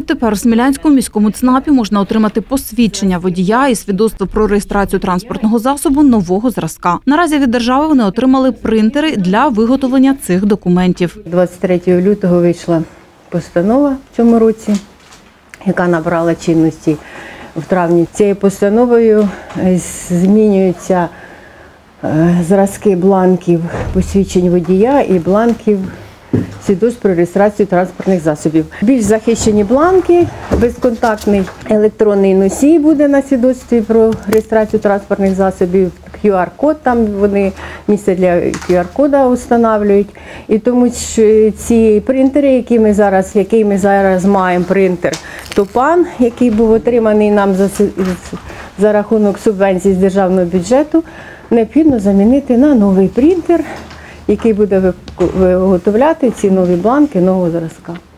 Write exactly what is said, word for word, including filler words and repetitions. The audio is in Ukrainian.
Відтепер у Смілянському міському ЦНАПі можна отримати посвідчення водія і свідоцтво про реєстрацію транспортного засобу нового зразка. Наразі від держави вони отримали принтери для виготовлення цих документів. двадцять третього лютого вийшла постанова в цьому році, яка набрала чинності в травні. Цією постановою змінюються зразки бланків посвідчень водія і бланків свідоцтв про реєстрацію транспортних засобів. Більш захищені бланки, безконтактний електронний носій буде на свідоцтві про реєстрацію транспортних засобів, кю ар код, там вони місце для кю ар кода встановлюють. І тому що ці принтери, які ми зараз, який ми зараз маємо принтер Топан, який був отриманий нам за, за рахунок субвенцій з державного бюджету, необхідно замінити на новий принтер, який буде виготовляти ці нові бланки нового зразка.